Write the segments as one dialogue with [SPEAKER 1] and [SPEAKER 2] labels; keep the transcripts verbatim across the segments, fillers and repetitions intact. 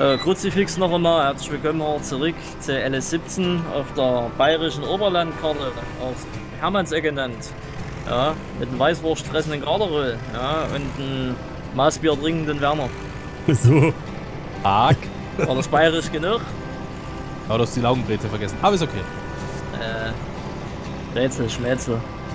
[SPEAKER 1] Äh, Kruzifix noch einmal, herzlich willkommen auch zurück zur L S siebzehn auf der bayerischen Oberlandkarte, auch Hermannsecke genannt. Ja, mit einem Weißwurst fressenden Garderol, ja, und einem Maßbier trinkenden Werner.
[SPEAKER 2] So.
[SPEAKER 3] Arg.
[SPEAKER 1] War das bayerisch genug?
[SPEAKER 3] Aber du hast die Laugenbrete vergessen. Aber ist okay.
[SPEAKER 1] Äh, Rätsel, Schmätzle.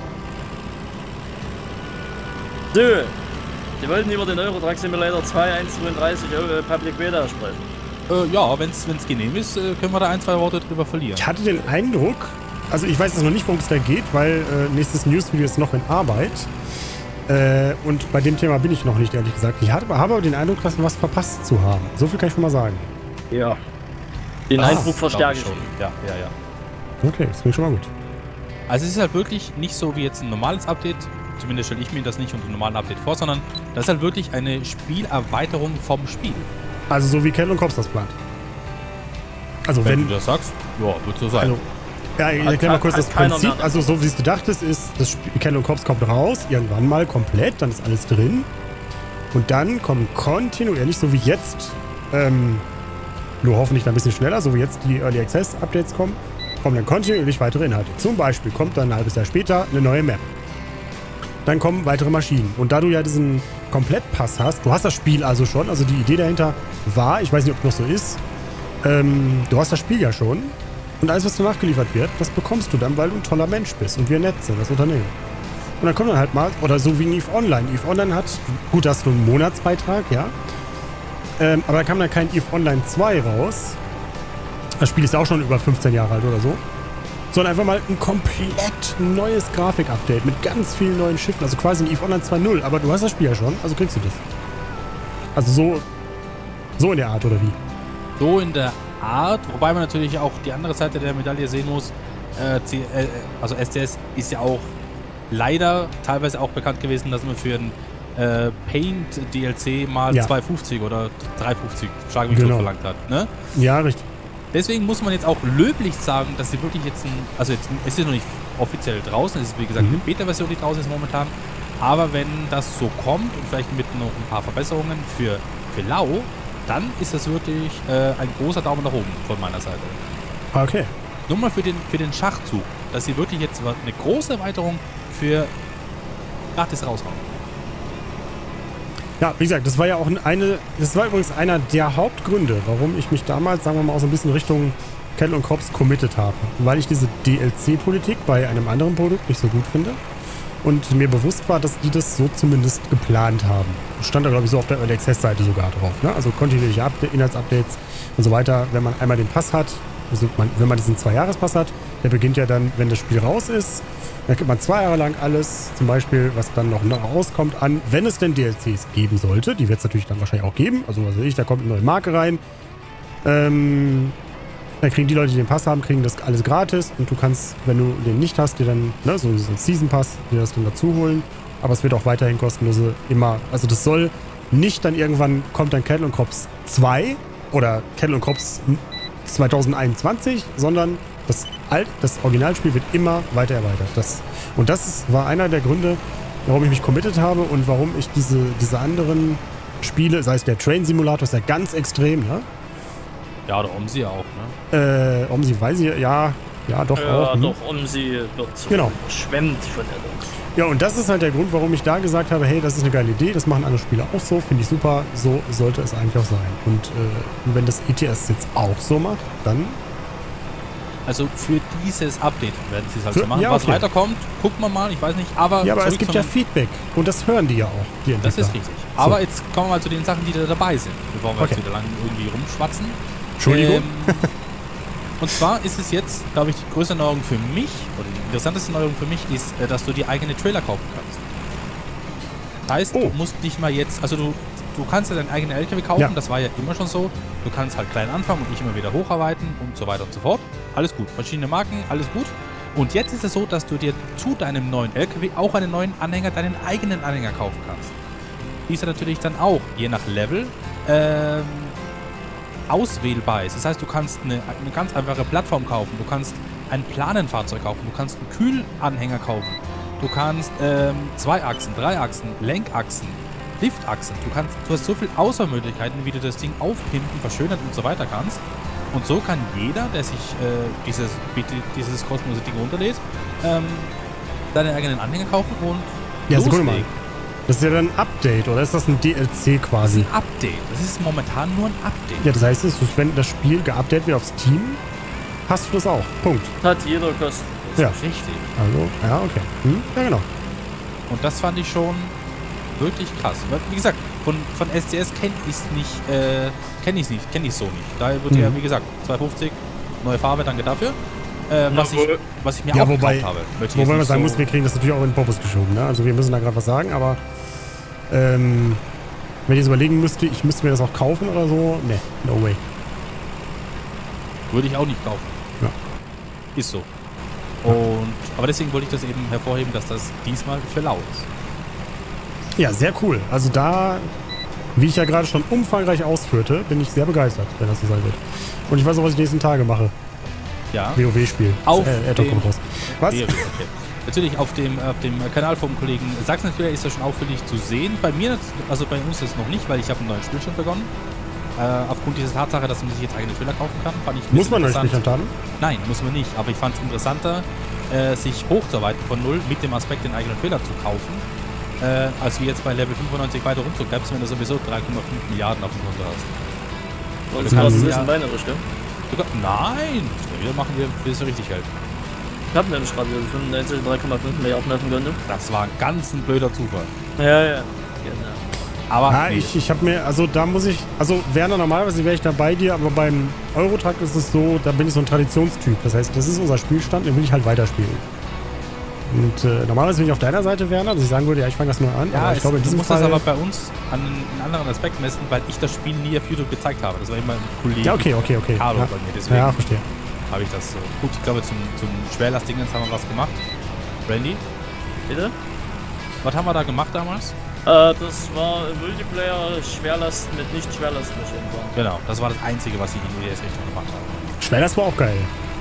[SPEAKER 1] So, Sie wollten über den Euro Truck Simulator zwei Punkt eins zweiunddreißig äh, Public Beta sprechen.
[SPEAKER 3] Äh, ja, wenn es genehm ist, äh, können wir da ein, zwei Worte drüber verlieren.
[SPEAKER 2] Ich hatte den Eindruck, also ich weiß jetzt noch nicht, worum es da geht, weil äh, nächstes Newsvideo ist noch in Arbeit. Äh, und bei dem Thema bin ich noch nicht, ehrlich gesagt. Ich hatte, habe aber den Eindruck, dass wir was verpasst zu haben. So viel kann ich schon mal sagen.
[SPEAKER 1] Ja. Den
[SPEAKER 3] Ah,
[SPEAKER 1] Eindruck verstärke ich.
[SPEAKER 3] schon. Ja, ja, ja.
[SPEAKER 2] Okay, das klingt schon mal gut.
[SPEAKER 3] Also es ist halt wirklich nicht so wie jetzt ein normales Update. Zumindest stelle ich mir das nicht unter einem normalen Update vor, sondern das ist halt wirklich eine Spielerweiterung vom Spiel.
[SPEAKER 2] Also so wie Ken und Cops das plant. Also
[SPEAKER 3] Wenn,
[SPEAKER 2] wenn...
[SPEAKER 3] du das sagst, ja, wird so sein.
[SPEAKER 2] Also, ja, ich erkläre mal kurz das Prinzip. Also so wie es gedacht ist, ist das Spiel Ken und Cops kommt raus, irgendwann mal komplett, dann ist alles drin. Und dann kommen kontinuierlich, so wie jetzt, ähm, nur hoffentlich ein bisschen schneller, so wie jetzt die Early Access Updates kommen, kommen dann kontinuierlich weitere Inhalte. Zum Beispiel kommt dann ein halbes Jahr später eine neue Map. Dann kommen weitere Maschinen. Und da du ja diesen Komplettpass hast, du hast das Spiel also schon, also die Idee dahinter war, ich weiß nicht, ob es noch so ist, ähm, du hast das Spiel ja schon und alles, was danach geliefert wird, das bekommst du dann, weil du ein toller Mensch bist und wir nett sind, das Unternehmen. Und dann kommt dann halt mal, oder so wie in EVE Online. EVE Online hat, gut, da hast du einen Monatsbeitrag, ja, ähm, aber da kam dann kein EVE Online zwei raus. Das Spiel ist ja auch schon über fünfzehn Jahre alt oder so. Sondern einfach mal ein komplett neues Grafik-Update mit ganz vielen neuen Schiffen. Also quasi ein EVE Online zwei Punkt null. Aber du hast das Spiel ja schon, also kriegst du das. Also so, so in der Art, oder wie?
[SPEAKER 3] So in der Art, wobei man natürlich auch die andere Seite der Medaille sehen muss. Äh, C, äh, also S T S ist ja auch leider teilweise auch bekannt gewesen, dass man für ein äh, Paint-D L C mal
[SPEAKER 2] Ja.
[SPEAKER 3] zwei fünfzig oder drei fünfzig Schlag mich
[SPEAKER 2] Genau.
[SPEAKER 3] tot verlangt hat. Ne?
[SPEAKER 2] Ja, richtig.
[SPEAKER 3] Deswegen muss man jetzt auch löblich sagen, dass sie wirklich jetzt ein, also jetzt, es ist noch nicht offiziell draußen, es ist wie gesagt
[SPEAKER 2] Mhm.
[SPEAKER 3] eine Beta-Version, die draußen ist momentan, aber wenn das so kommt und vielleicht mit noch ein paar Verbesserungen für, für Lau, dann ist das wirklich äh, ein großer Daumen nach oben von meiner Seite.
[SPEAKER 2] Okay.
[SPEAKER 3] Nur mal für den, für den Schachzug, dass sie wirklich jetzt eine große Erweiterung für gratis raushauen.
[SPEAKER 2] Ja, wie gesagt, das war ja auch eine, das war übrigens einer der Hauptgründe, warum ich mich damals, sagen wir mal, auch so ein bisschen Richtung Ken und Cops committed habe. Weil ich diese D L C-Politik bei einem anderen Produkt nicht so gut finde. Und mir bewusst war, dass die das so zumindest geplant haben. Stand da, glaube ich, so auf der Early Access-Seite sogar drauf. Ne? Also kontinuierliche Update, Inhaltsupdates und so weiter. Wenn man einmal den Pass hat, also man, wenn man diesen Zwei-Jahres-Pass hat, der beginnt ja dann, wenn das Spiel raus ist. Dann kriegt man zwei Jahre lang alles, zum Beispiel, was dann noch rauskommt, an, wenn es denn D L Cs geben sollte. Die wird es natürlich dann wahrscheinlich auch geben. Also, was weiß ich, da kommt eine neue Marke rein. Ähm, dann kriegen die Leute, die den Pass haben, kriegen das alles gratis. Und du kannst, wenn du den nicht hast, dir dann, ne, so einen Season Pass, dir das dann dazu holen. Aber es wird auch weiterhin kostenlose immer. Also, das soll nicht dann irgendwann kommt dann Ken und Cops zwei oder Ken und Cops zwanzig einundzwanzig, sondern das, Alt, das Originalspiel wird immer weiter erweitert. Das, und das ist, war einer der Gründe, warum ich mich committed habe und warum ich diese, diese anderen Spiele, sei es der Train Simulator, ist ja ganz extrem, ne?
[SPEAKER 3] Ja, oder Omsi auch, ne?
[SPEAKER 2] Äh, Omsi weiß ich, ja, ja, doch
[SPEAKER 1] Ja,
[SPEAKER 2] auch. hm.
[SPEAKER 1] doch, um sie wird
[SPEAKER 2] Genau.
[SPEAKER 1] überschwemmt von der.
[SPEAKER 2] Ja, und das ist halt der Grund, warum ich da gesagt habe, hey, das ist eine geile Idee, das machen andere Spieler auch so, finde ich super, so sollte es eigentlich auch sein. Und äh, wenn das E T S jetzt auch so macht, dann...
[SPEAKER 3] Also für dieses Update werden sie es halt
[SPEAKER 2] Für-
[SPEAKER 3] so machen.
[SPEAKER 2] ja,
[SPEAKER 3] Was
[SPEAKER 2] okay.
[SPEAKER 3] weiterkommt, guckt man mal, ich weiß nicht, aber...
[SPEAKER 2] Ja, aber es
[SPEAKER 3] zurück
[SPEAKER 2] gibt
[SPEAKER 3] zum-
[SPEAKER 2] ja Feedback und das hören die ja auch, die
[SPEAKER 3] Das
[SPEAKER 2] Entwickler.
[SPEAKER 3] ist richtig. Aber jetzt kommen wir mal zu den Sachen, die da dabei sind, bevor wir
[SPEAKER 2] Okay.
[SPEAKER 3] jetzt wieder lang irgendwie rumschwatzen.
[SPEAKER 2] Entschuldigung.
[SPEAKER 3] Ähm, und zwar ist es jetzt, glaube ich, die größte Neuerung für mich, oder die interessanteste Neuerung für mich ist, äh, dass du die eigene Trailer kaufen kannst. Das heißt,
[SPEAKER 2] Oh.
[SPEAKER 3] du musst nicht mal jetzt, also du, du kannst ja deinen eigenen L K W kaufen,
[SPEAKER 2] Ja.
[SPEAKER 3] das war ja immer schon so. Du kannst halt klein anfangen und nicht immer wieder hocharbeiten und so weiter und so fort. Alles gut. Verschiedene Marken, alles gut. Und jetzt ist es so, dass du dir zu deinem neuen L K W auch einen neuen Anhänger, deinen eigenen Anhänger kaufen kannst. Dieser natürlich dann auch, je nach Level, ähm, auswählbar ist. Das heißt, du kannst eine, eine ganz einfache Plattform kaufen, du kannst ein Planenfahrzeug kaufen, du kannst einen Kühlanhänger kaufen, du kannst ähm, zwei Achsen, drei Achsen, Lenkachsen, Liftachsen. Du kannst, du hast so viele Auswahlmöglichkeiten, wie du das Ding aufpimpen, verschönern und so weiter kannst. Und so kann jeder, der sich äh, dieses, dieses kostenlose Ding runterlädt, ähm, seinen eigenen Anhänger kaufen und
[SPEAKER 2] Ja,
[SPEAKER 3] loslegen.
[SPEAKER 2] Sekunde mal. Das ist ja dann ein Update, oder ist das ein D L C
[SPEAKER 3] Das
[SPEAKER 2] quasi?
[SPEAKER 3] ist ein Update. Das ist momentan nur ein Update.
[SPEAKER 2] Ja, das heißt, es ist, wenn das Spiel geupdatet wird auf Steam, hast du das auch. Punkt.
[SPEAKER 1] Hat jeder kostenlos.
[SPEAKER 2] Ja.
[SPEAKER 3] Richtig.
[SPEAKER 2] Also, ja, okay. Hm? Ja, genau.
[SPEAKER 3] Und das fand ich schon wirklich krass. Weil, wie gesagt, von, von S C S kenne ich es nicht, äh, kenne ich es nicht, kenne ich so nicht. Daher wird
[SPEAKER 2] Mhm.
[SPEAKER 3] ja, wie gesagt, zwei fünfzig, neue Farbe, danke dafür. Äh, was, ich,
[SPEAKER 1] wohl.
[SPEAKER 3] was ich mir
[SPEAKER 2] Ja,
[SPEAKER 3] auch
[SPEAKER 2] wobei-
[SPEAKER 3] gekauft habe. Möchte ich
[SPEAKER 2] Wobei
[SPEAKER 3] jetzt
[SPEAKER 2] man
[SPEAKER 3] nicht
[SPEAKER 2] sagen
[SPEAKER 3] so-
[SPEAKER 2] muss, wir kriegen das natürlich auch in den Popus geschoben. Ne? Also wir müssen da gerade was sagen, aber ähm, wenn ich jetzt überlegen müsste, ich müsste mir das auch kaufen oder so, ne, no way.
[SPEAKER 3] Würde ich auch nicht kaufen.
[SPEAKER 2] Ja.
[SPEAKER 3] Ist so. Und, aber deswegen wollte ich das eben hervorheben, dass das diesmal für lau ist.
[SPEAKER 2] Ja, sehr cool. Also da, wie ich ja gerade schon umfangreich ausführte, bin ich sehr begeistert, wenn das so sein wird. Und ich weiß auch, was ich die nächsten Tage mache.
[SPEAKER 3] Ja.
[SPEAKER 2] WoW-Spiel.
[SPEAKER 3] Auf
[SPEAKER 2] äh,
[SPEAKER 3] dem-
[SPEAKER 2] kommt raus. Was?
[SPEAKER 3] Okay. Natürlich auf dem, auf dem Kanal vom Kollegen Sachsen-Spieler ist das schon auffällig zu sehen. Bei mir, also bei uns ist es noch nicht, weil ich habe einen neuen Spielstand begonnen. Äh, aufgrund dieser Tatsache, dass man sich jetzt eigene Trailer kaufen kann, fand ich ein
[SPEAKER 2] Muss
[SPEAKER 3] bisschen
[SPEAKER 2] man noch nicht
[SPEAKER 3] interessant.
[SPEAKER 2] haben?
[SPEAKER 3] Nein, muss man nicht. Aber ich fand es interessanter, äh, sich hochzuarbeiten von null mit dem Aspekt, den eigenen Trailer zu kaufen, äh, als wie jetzt bei Level fünfundneunzig weiter rumzukrebsen, wenn du sowieso drei Komma fünf Milliarden auf dem Konto hast.
[SPEAKER 1] Und
[SPEAKER 3] Du
[SPEAKER 1] das
[SPEAKER 3] kannst
[SPEAKER 1] ist
[SPEAKER 3] ja-
[SPEAKER 1] in meine Richtung.
[SPEAKER 3] Du kann- Nein! Wir machen wir, wir so richtig Geld.
[SPEAKER 1] Ich hab nämlich gerade fünfundneunzig, drei Komma fünf Milliarden auf dem Konto.
[SPEAKER 3] Das war ein ganz ein blöder Zufall.
[SPEAKER 1] Ja, ja. Genau.
[SPEAKER 3] Aber
[SPEAKER 2] Ah,
[SPEAKER 3] nee.
[SPEAKER 2] ich, ich habe mir, also da muss ich, also Werner, normalerweise wäre ich da bei dir, aber beim Eurotruck ist es so, da bin ich so ein Traditionstyp. Das heißt, das ist unser Spielstand, den will ich halt weiterspielen. Und äh, normalerweise bin ich auf deiner Seite, Werner, dass ich sagen würde, ja, ich fange das neu an.
[SPEAKER 3] Ja,
[SPEAKER 2] aber ich
[SPEAKER 3] es,
[SPEAKER 2] glaube, in
[SPEAKER 3] du
[SPEAKER 2] diesem
[SPEAKER 3] musst
[SPEAKER 2] Fall...
[SPEAKER 3] das aber bei uns an einen anderen Aspekt messen, weil ich das Spiel nie auf YouTube gezeigt habe. Das war immer ein Kollege.
[SPEAKER 2] ja, okay, okay, okay.
[SPEAKER 3] Carlo
[SPEAKER 2] ja.
[SPEAKER 3] bei mir, deswegen
[SPEAKER 2] Ja, verstehe.
[SPEAKER 3] habe ich das so. Gut, ich glaube, zum, zum Schwerlastdingens haben wir was gemacht. Randy,
[SPEAKER 1] Bitte?
[SPEAKER 3] was haben wir da gemacht damals?
[SPEAKER 1] Äh, das war Multiplayer, Schwerlast mit Nicht-Schwerlastmaschinen.
[SPEAKER 3] Genau, das war das Einzige, was ich in die Richtung gemacht habe.
[SPEAKER 2] Schwer, das war auch geil.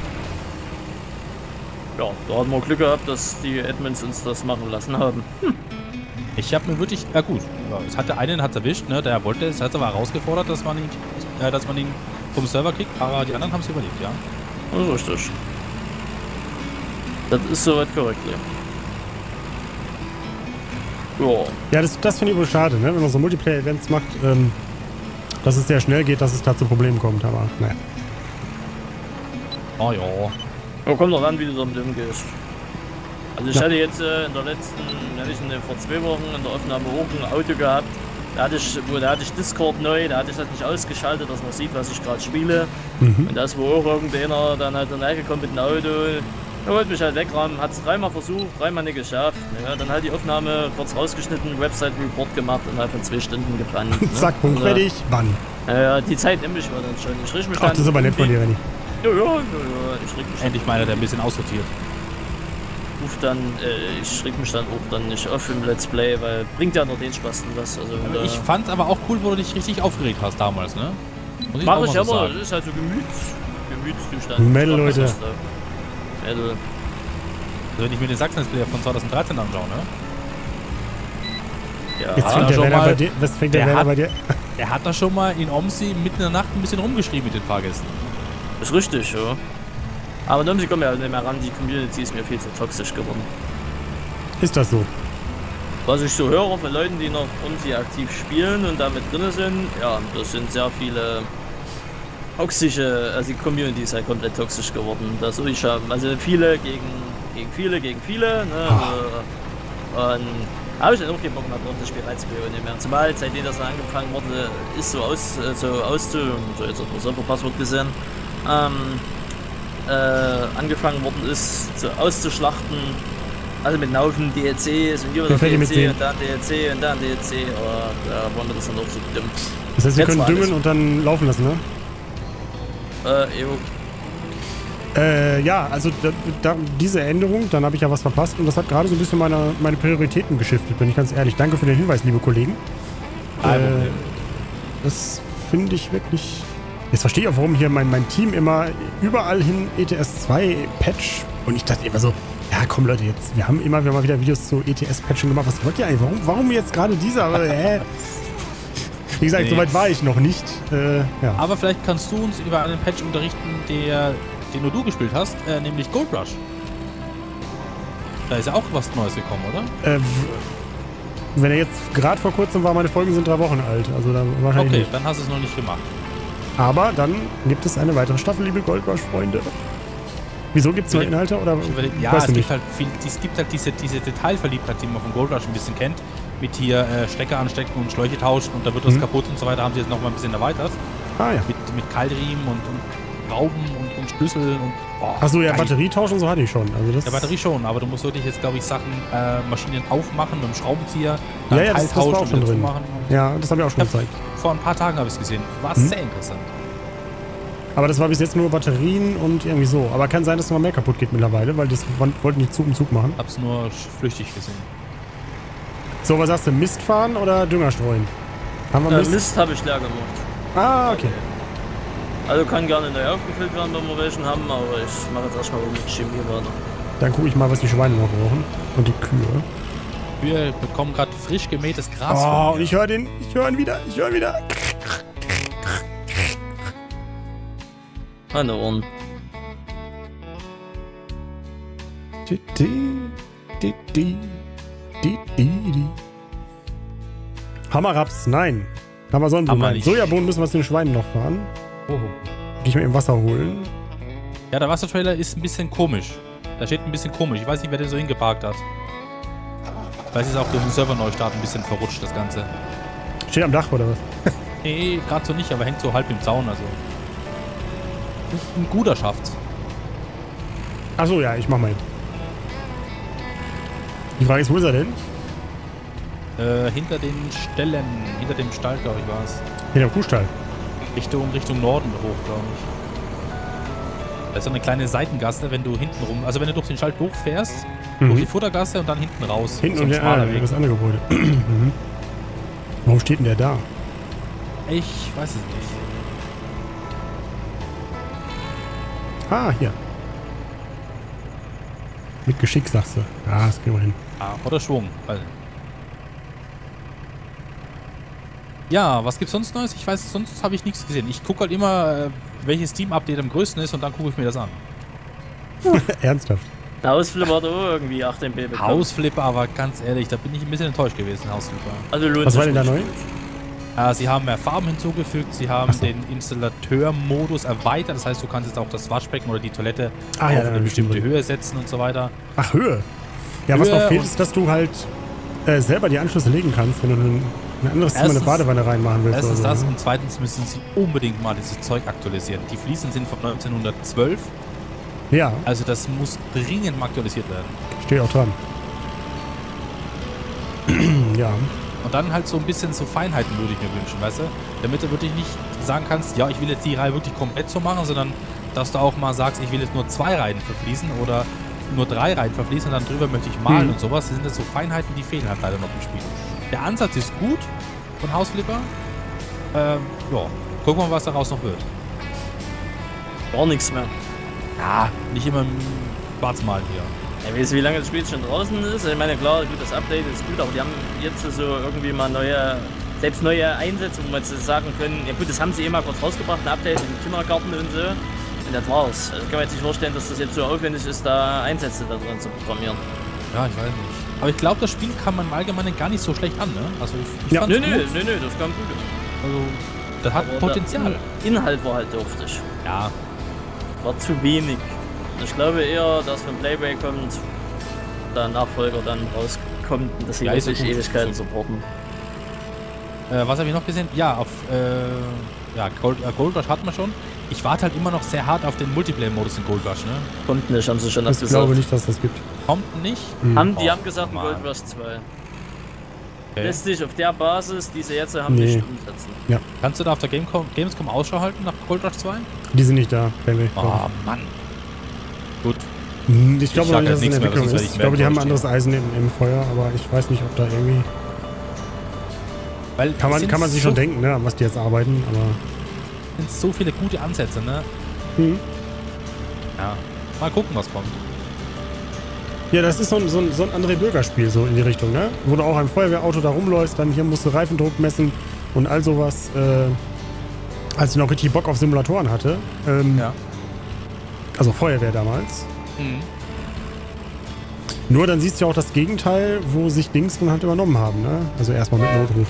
[SPEAKER 1] Ja, da hatten wir Glück gehabt, dass die Admins uns das machen lassen haben.
[SPEAKER 3] Ich habe mir wirklich, ja gut, ja, es hat der einen hat's erwischt, ne, der wollte es, hat aber herausgefordert, dass man ihn, äh, dass man ihn vom Server kriegt, aber die anderen haben es überlebt, ja.
[SPEAKER 1] Das ist richtig. Das ist soweit korrekt, ja. Ja,
[SPEAKER 2] Ja, das, das finde ich wohl schade, ne? Wenn man so Multiplayer-Events macht, ähm, dass es sehr schnell geht, dass es da zu Problemen kommt, aber naja.
[SPEAKER 3] Oh ja.
[SPEAKER 1] ja kommt doch an, wie du damit umgehst. Also ich
[SPEAKER 2] Ja.
[SPEAKER 1] hatte jetzt äh, in der letzten, ja nicht in den, vor zwei Wochen in der Aufnahme auch ein Auto gehabt. Da hatte ich, wo, da hatte ich Discord neu, da hatte ich das nicht ausgeschaltet, dass man sieht, was ich gerade spiele.
[SPEAKER 2] Mhm.
[SPEAKER 1] Und das, wo auch irgendeiner dann halt reingekommen mit dem Auto, er wollte mich halt wegrammen, hat es dreimal versucht, dreimal nicht geschafft. Ja, dann halt die Aufnahme kurz rausgeschnitten, Website-Report gemacht und halt von zwei Stunden gebrannt. Ne?
[SPEAKER 2] Zack, Punkt,
[SPEAKER 1] Also,
[SPEAKER 2] fertig, Bann.
[SPEAKER 1] Ja, ja, die Zeit nehme ich mir dann schon. Ich richte mich
[SPEAKER 2] Ach,
[SPEAKER 1] dann.
[SPEAKER 2] das ist aber nett von dir, Renny.
[SPEAKER 1] Ja, ja, ja, ja, ich reg mich
[SPEAKER 3] Endlich
[SPEAKER 1] dann,
[SPEAKER 3] meiner, der ein bisschen aussortiert.
[SPEAKER 1] ruf dann, äh, ich reg mich dann auch dann nicht auf im Let's Play, weil bringt ja nur den Spaß denn was. Also,
[SPEAKER 3] Aber
[SPEAKER 1] da
[SPEAKER 3] ich fand aber auch cool, wo du dich richtig aufgeregt hast damals, ne? Muss
[SPEAKER 1] mach
[SPEAKER 3] auch
[SPEAKER 1] ich
[SPEAKER 3] mal so
[SPEAKER 1] aber,
[SPEAKER 3] sagen.
[SPEAKER 1] das ist halt so Gemüts, Gemütszustand.
[SPEAKER 2] Mädel,
[SPEAKER 1] Ich mach
[SPEAKER 2] Leute.
[SPEAKER 1] das da. Mädel.
[SPEAKER 3] Also wenn ich mir den Sachsen-Player von zweitausenddreizehn anschaue, ne?
[SPEAKER 1] Ja,
[SPEAKER 2] Jetzt
[SPEAKER 3] Ah,
[SPEAKER 2] fängt der
[SPEAKER 3] schon
[SPEAKER 2] Werner
[SPEAKER 3] mal-
[SPEAKER 2] bei dir. Was fängt der,
[SPEAKER 3] der
[SPEAKER 2] Werner
[SPEAKER 3] hat-
[SPEAKER 2] bei dir?
[SPEAKER 3] Der hat da schon mal in Omsi mitten in der Nacht ein bisschen rumgeschrieben mit den Fahrgästen.
[SPEAKER 1] ist richtig, ja. Aber nun, sie kommen ja nicht mehr ran, die Community ist mir viel zu toxisch geworden.
[SPEAKER 2] Ist das so?
[SPEAKER 1] Was ich so höre von Leuten, die noch irgendwie aktiv spielen und damit drin sind, ja, das sind sehr viele toxische, also die Community ist halt komplett toxisch geworden. Das soll ich haben. Also viele gegen, gegen viele, gegen viele. Ne? Also, und habe ich dann auch keinen Bock mehr drauf, das Spiel reinzuspielen nicht mehr. Zumal seitdem das dann angefangen wurde, ist so aus, äh, so auszu, so jetzt hat man Serverpasswort gesehen, ähm, äh, angefangen worden ist, so auszuschlachten. Also mit einem Haufen D L Cs und hier wieder
[SPEAKER 2] Gefällt
[SPEAKER 1] D
[SPEAKER 2] dir
[SPEAKER 1] L
[SPEAKER 2] mit
[SPEAKER 1] C
[SPEAKER 2] dem?
[SPEAKER 1] und dann D L C und dann D L C. Aber da war mir das dann auch so dumm.
[SPEAKER 2] Das heißt, wir
[SPEAKER 1] Jetzt
[SPEAKER 2] können
[SPEAKER 1] war
[SPEAKER 2] düngen
[SPEAKER 1] alles.
[SPEAKER 2] und dann laufen lassen, ne?
[SPEAKER 1] Äh, jo.
[SPEAKER 2] Äh, ja, also da, da, diese Änderung, dann habe ich ja was verpasst und das hat gerade so ein bisschen meine, meine Prioritäten geschiftet, bin ich ganz ehrlich. Danke für den Hinweis, liebe Kollegen.
[SPEAKER 3] Kein
[SPEAKER 2] Äh,
[SPEAKER 3] Problem.
[SPEAKER 2] das finde ich wirklich... Jetzt verstehe ich auch, warum hier mein, mein Team immer überall hin E T S zwei Patch und ich dachte immer so, Ja, komm Leute, jetzt. Wir haben immer wieder mal wieder Videos zu E T S-Patchen gemacht. Was wollt ihr eigentlich? Warum, warum jetzt gerade dieser? Äh, Wie gesagt, nee. Soweit war ich noch nicht. Äh, ja.
[SPEAKER 3] Aber vielleicht kannst du uns über einen Patch unterrichten, der, den nur du gespielt hast, äh, nämlich Gold Rush. Da ist ja auch was Neues gekommen, oder?
[SPEAKER 2] Äh, wenn er jetzt gerade vor kurzem war, meine Folgen sind drei Wochen alt. Also da wahrscheinlich
[SPEAKER 3] Okay,
[SPEAKER 2] nicht.
[SPEAKER 3] dann hast du es noch nicht gemacht.
[SPEAKER 2] Aber dann gibt es eine weitere Staffel, liebe Gold Rush-Freunde. Wieso gibt es neue Inhalte? Oder
[SPEAKER 3] ja, es gibt, halt viel, es gibt halt diese, diese Detailverliebtheit, die man von Gold Rush ein bisschen kennt. Mit hier äh, Stecker anstecken und Schläuche tauschen und da wird was mhm. kaputt und so weiter. Haben sie jetzt noch mal ein bisschen erweitert. Ah ja. Mit, mit Keilriemen und, und Schrauben und, und Schlüssel und... Oh,
[SPEAKER 2] Achso, ja, Batterie tauschen, so hatte ich schon. Also das
[SPEAKER 3] ja, Batterie schon, aber du musst wirklich jetzt, glaube ich, Sachen, äh, Maschinen aufmachen mit dem Schraubenzieher. Dann
[SPEAKER 2] ja, ja, das, das war auch schon drin. Ja, das habe ich auch schon
[SPEAKER 3] ja,
[SPEAKER 2] gezeigt.
[SPEAKER 3] Vor ein paar Tagen habe ich es gesehen. War mhm. sehr interessant.
[SPEAKER 2] Aber das war bis jetzt nur Batterien und irgendwie so. Aber kann sein, dass noch mehr kaputt geht mittlerweile, weil das wollten die Zug um Zug machen.
[SPEAKER 3] Hab's nur flüchtig gesehen.
[SPEAKER 2] So, was sagst du? Mist fahren oder Dünger streuen?
[SPEAKER 1] Haben wir Mist? Äh, Mist habe ich leer gemacht.
[SPEAKER 2] Ah, okay.
[SPEAKER 1] Also kann gerne neu aufgefüllt werden, wenn wir welchen haben, aber ich mache jetzt erstmal mit Chemie weiter.
[SPEAKER 2] Dann gucke ich mal, was die Schweine noch brauchen. Und die Kühe.
[SPEAKER 3] Wir bekommen gerade frisch gemähtes Gras.
[SPEAKER 2] Oh, und ich höre den. Ich höre ihn wieder. Ich höre ihn wieder.
[SPEAKER 1] Meine Ohren.
[SPEAKER 2] Die, die, die, die, die, die. Hammerraps, nein. Hammer Sonnenblumen, nein. Sojabohnen müssen wir zu den Schweinen noch fahren.
[SPEAKER 3] Oh.
[SPEAKER 2] Geh ich mal eben Wasser holen.
[SPEAKER 3] Ja, der Wassertrailer ist ein bisschen komisch. Da steht ein bisschen komisch. Ich weiß nicht, wer den so hingeparkt hat. Vielleicht ist auch durch den Serverneustart ein bisschen verrutscht, das Ganze.
[SPEAKER 2] Steht am Dach, oder was?
[SPEAKER 3] Nee, gerade so nicht, aber hängt so halb im Zaun, also. Ein guter schafft's.
[SPEAKER 2] Achso, ja, ich mach mal eben. Die Frage ist, wo ist er denn?
[SPEAKER 3] Äh, hinter den Ställen, hinter dem Stall, glaube ich, war es.
[SPEAKER 2] Hinter dem Kuhstall?
[SPEAKER 3] Richtung, Richtung Norden hoch, glaube ich. Da ist so eine kleine Seitengasse, wenn du hinten rum, also wenn du durch den Stall durchfährst, mhm. durch die Futtergasse und dann hinten raus.
[SPEAKER 2] Hinten und so ein ah, das andere Gebäude. mhm. Warum steht denn der da?
[SPEAKER 3] Ich weiß es nicht.
[SPEAKER 2] Ah, hier. Mit Geschick, sagst du. Ja, das kriegen wir hin.
[SPEAKER 3] Ah, oder Schwung. Weil ja, was gibt's sonst Neues? Ich weiß, sonst habe ich nichts gesehen. Ich gucke halt immer, welches Team-Update am größten ist und dann gucke ich mir das an.
[SPEAKER 2] Ernsthaft?
[SPEAKER 1] Der Hausflipper hat auch irgendwie acht M B bekommen.
[SPEAKER 3] Hausflipper, aber ganz ehrlich, da bin ich ein bisschen enttäuscht gewesen, Hausflipper.
[SPEAKER 1] Also lohnt
[SPEAKER 2] was war denn da neu?
[SPEAKER 3] Äh, sie haben mehr Farben hinzugefügt, sie haben so. den Installateur-Modus erweitert, das heißt, du kannst jetzt auch das Waschbecken oder die Toilette
[SPEAKER 2] ah,
[SPEAKER 3] auf
[SPEAKER 2] ja,
[SPEAKER 3] eine bestimmte Höhe setzen und so weiter.
[SPEAKER 2] Ach, Höhe? Ja, Höhe was noch fehlt, ist, dass du halt äh, selber die Anschlüsse legen kannst, wenn du ein, ein anderes Zimmer eine Badewanne reinmachen willst.
[SPEAKER 3] Erstens
[SPEAKER 2] oder so,
[SPEAKER 3] das
[SPEAKER 2] ne?
[SPEAKER 3] Und zweitens müssen sie unbedingt mal dieses Zeug aktualisieren. Die Fliesen sind von neunzehnhundertzwölf.
[SPEAKER 2] Ja.
[SPEAKER 3] Also das muss dringend mal aktualisiert werden.
[SPEAKER 2] Steht auch dran. ja.
[SPEAKER 3] Und dann halt so ein bisschen so Feinheiten würde ich mir wünschen, weißt du? Damit du wirklich nicht sagen kannst, ja, ich will jetzt die Reihe wirklich komplett so machen, sondern dass du auch mal sagst, ich will jetzt nur zwei Reihen verfließen oder nur drei Reihen verfließen und dann drüber möchte ich malen mhm. und sowas. Das sind das so Feinheiten, die fehlen halt leider noch im Spiel. Der Ansatz ist gut von Hausflipper. Ähm, ja, gucken wir mal, was daraus noch wird.
[SPEAKER 1] Gar nichts mehr.
[SPEAKER 3] Ja, nicht immer schwarz malen hier.
[SPEAKER 1] Ja, weißt du, wie lange das Spiel schon draußen ist? Ich meine, klar, gut, das Update ist gut, aber die haben jetzt so irgendwie mal neue, selbst neue Einsätze, wo man jetzt sagen können, ja gut, das haben sie eh mal kurz rausgebracht, ein Update im Kindergarten und so. Und das war's. Also kann man jetzt nicht vorstellen, dass das jetzt so aufwendig ist, da Einsätze da drin zu programmieren.
[SPEAKER 3] Ja, ich weiß nicht. Aber ich glaube, das Spiel kam man im Allgemeinen gar nicht so schlecht an, ne? Also ich, ich
[SPEAKER 1] ja.
[SPEAKER 3] fand's
[SPEAKER 1] nö,
[SPEAKER 3] gut.
[SPEAKER 1] nö, nö, nö, das kam gut.
[SPEAKER 3] Also, das hat aber Potenzial.
[SPEAKER 1] Der Inhalt war halt dürftig.
[SPEAKER 3] Ja.
[SPEAKER 1] War zu wenig. Ich glaube eher, dass wenn Playboy kommt, der Nachfolger dann rauskommt und dass sie
[SPEAKER 3] ja,
[SPEAKER 1] wirklich Ewigkeiten so. supporten.
[SPEAKER 3] Äh, was habe ich noch gesehen? Ja, auf äh, ja, Gold, äh, Gold Rush hatten wir schon. Ich warte halt immer noch sehr hart auf den Multiplayer-Modus in Gold Rush, ne?
[SPEAKER 1] Kommt nicht, haben sie schon
[SPEAKER 2] das gesagt. Ich glaube nicht, dass das gibt.
[SPEAKER 3] Kommt nicht?
[SPEAKER 1] Mhm. Haben, die oh, haben gesagt, in Gold Rush zwei. Okay. Lässt sich auf der Basis, die sie jetzt haben, nee. nicht umsetzen.
[SPEAKER 2] Ja.
[SPEAKER 3] Kannst du da auf der Gamescom, Gamescom Ausschau halten nach Gold Rush zwei?
[SPEAKER 2] Die sind nicht da, Playboy.
[SPEAKER 3] Oh, Mann. Gut.
[SPEAKER 2] Ich glaube noch nicht, dass es in der Entwicklung ist. Ich glaube, die haben ein anderes Eisen im, im Feuer, aber ich weiß nicht, ob da irgendwie... Weil kann man, kann man sich so schon denken, ne, an was die jetzt arbeiten, aber...
[SPEAKER 3] Es sind so viele gute Ansätze, ne?
[SPEAKER 2] Mhm.
[SPEAKER 3] Ja. Mal gucken, was kommt.
[SPEAKER 2] Ja, das ist so ein, so ein, so ein André-Bürger-Spiel, so in die Richtung, ne? Wo du auch im Feuerwehrauto da rumläufst, dann hier musst du Reifendruck messen und all sowas. Äh, als ich noch richtig Bock auf Simulatoren hatte. Ähm,
[SPEAKER 3] Ja.
[SPEAKER 2] Also Feuerwehr damals.
[SPEAKER 3] Mhm.
[SPEAKER 2] Nur dann siehst du ja auch das Gegenteil, wo sich Dings dann halt übernommen haben, ne? Also erstmal mit Notruf.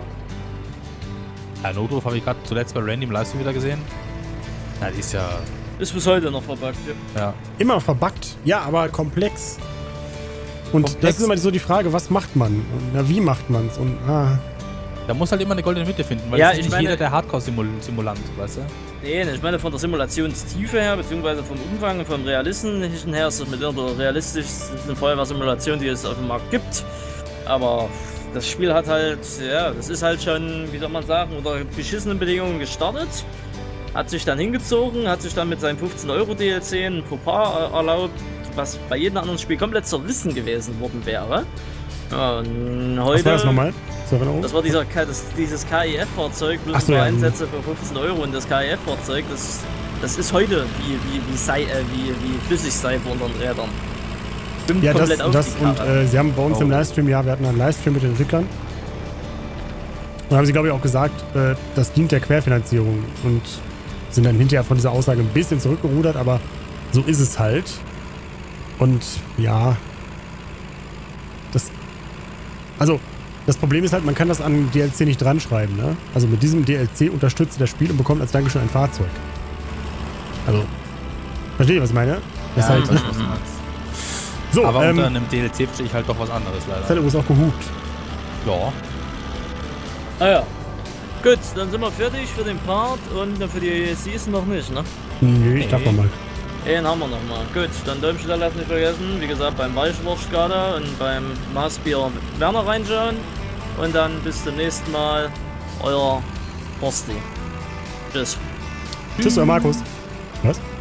[SPEAKER 3] Ja, Notruf habe ich gerade zuletzt bei Randy im Livestream wieder gesehen. Ja, die ist ja...
[SPEAKER 1] Ist bis heute noch verbuggt, ja.
[SPEAKER 3] ja.
[SPEAKER 2] Immer verbuggt, ja, aber komplex. Und
[SPEAKER 3] Komplex.
[SPEAKER 2] das ist immer so die Frage, was macht man? Und na, wie macht man es? Und ah,
[SPEAKER 3] Da muss halt immer eine goldene Mitte finden, weil
[SPEAKER 1] Ja,
[SPEAKER 3] es ist
[SPEAKER 1] ich
[SPEAKER 3] nicht
[SPEAKER 1] meine-
[SPEAKER 3] jeder der Hardcore-Simulant, weißt du?
[SPEAKER 1] Nee, ich meine von der Simulationstiefe her, beziehungsweise vom Umfang und vom Realistischen her ist das mit der realistischsten Feuerwehrsimulation, die es auf dem Markt gibt. Aber das Spiel hat halt, ja, das ist halt schon, wie soll man sagen, unter beschissenen Bedingungen gestartet. Hat sich dann hingezogen, hat sich dann mit seinem fünfzehn Euro D L C ein Fauxpas erlaubt, was bei jedem anderen Spiel komplett zerrissen gewesen worden wäre. Ja, und heute,
[SPEAKER 2] was war das nochmal? Zur Erinnerung?
[SPEAKER 1] das war dieser, K- das, dieses K I F-Fahrzeug,
[SPEAKER 2] Ach
[SPEAKER 1] bloß
[SPEAKER 2] so,
[SPEAKER 1] nur
[SPEAKER 2] ja.
[SPEAKER 1] Einsätze für fünfzehn Euro und das K I F-Fahrzeug, das, das ist heute wie, wie, wie, Sei, äh, wie, wie Flüssigseife unter den Rädern. Stimmt
[SPEAKER 2] Ja, das,
[SPEAKER 1] komplett auf
[SPEAKER 2] das
[SPEAKER 1] die
[SPEAKER 2] und
[SPEAKER 1] Karre.
[SPEAKER 2] äh, sie haben bei uns
[SPEAKER 3] Oh.
[SPEAKER 2] im Livestream, ja, wir hatten einen Livestream mit den Entwicklern. Und haben sie, glaube ich, auch gesagt, äh, das dient der Querfinanzierung und sind dann hinterher von dieser Aussage ein bisschen zurückgerudert, aber so ist es halt. Und ja, das, also das Problem ist halt, man kann das an D L C nicht dran schreiben, ne? Also mit diesem D L C unterstützt ihr das Spiel und bekommt als Dankeschön ein Fahrzeug. Also, versteht ihr, was ich meine? Das ist
[SPEAKER 3] Ja,
[SPEAKER 2] halt,
[SPEAKER 3] ich weiß, was du meinst.
[SPEAKER 2] so,
[SPEAKER 3] Aber
[SPEAKER 2] ähm,
[SPEAKER 3] unter einem D L C verstehe ich halt doch was anderes
[SPEAKER 2] das hat
[SPEAKER 3] leider.
[SPEAKER 2] übrigens auch gehupt.
[SPEAKER 3] Ja.
[SPEAKER 1] Ah ja. Gut, dann sind wir fertig für den Part und für die Season noch nicht, ne?
[SPEAKER 2] Nö, ich darf
[SPEAKER 3] Nee.
[SPEAKER 2] noch mal.
[SPEAKER 1] Den haben wir noch mal. Gut, dann Däumchen da lassen nicht vergessen. Wie gesagt, beim Weichwurst-Skala und beim Maßbier Werner reinschauen. Und dann bis zum nächsten Mal. Euer Horsti. Tschüss.
[SPEAKER 2] Tschüss, euer Markus. Was?